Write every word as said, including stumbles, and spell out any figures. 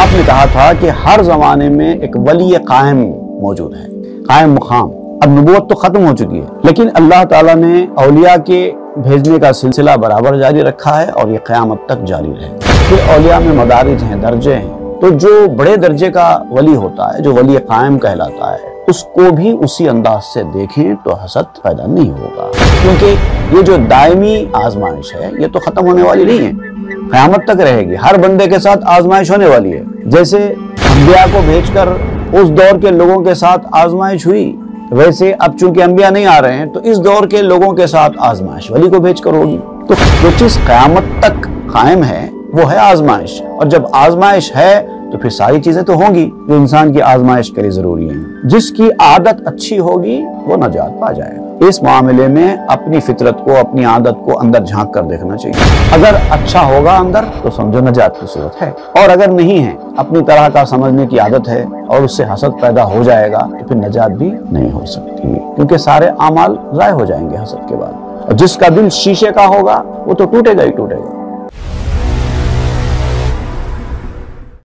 आपने कहा था कि हर जमाने में एक वली कायम मौजूद है, कायम मुकाम। अब नबूवत तो खत्म हो चुकी है, लेकिन अल्लाह ताला ने औलिया के भेजने का सिलसिला बराबर जारी रखा है और ये क़यामत तक जारी रहे। फिर औलिया में मदारिज हैं, दर्जे हैं। तो जो बड़े दर्जे का वली होता है, जो वली कायम कहलाता है, उसको भी उसी अंदाज से देखें तो हसद पैदा नहीं होगा, क्योंकि ये जो दायमी आजमाइश है ये तो खत्म होने वाली नहीं है, क़यामत तक रहेगी। हर बंदे के साथ आजमाइश होने वाली है। जैसे अंबिया को भेजकर उस दौर के लोगों के साथ आजमाइश हुई, वैसे अब चूंकि अंबिया नहीं आ रहे हैं तो इस दौर के लोगों के साथ आजमाइश वली को भेजकर होगी। तो जो चीज क़यामत तक कायम है वो है आजमाइश, और जब आजमाइश है तो फिर सारी चीजें तो होंगी जो इंसान की आजमाइश के लिए जरूरी हैं। जिसकी आदत अच्छी होगी वो नजात पा जाएगा। इस मामले में अपनी फितरत को, अपनी आदत को अंदर झांक कर देखना चाहिए। अगर अच्छा होगा अंदर तो समझो नजात की सूरत है, और अगर नहीं है, अपनी तरह का समझने की आदत है और उससे हसद पैदा हो जाएगा तो फिर नजात भी नहीं हो सकती, क्योंकि सारे आमाल ज़ाय हो जाएंगे हसद के बाद। और जिसका दिल शीशे का होगा वो तो टूटेगा ही टूटेगा।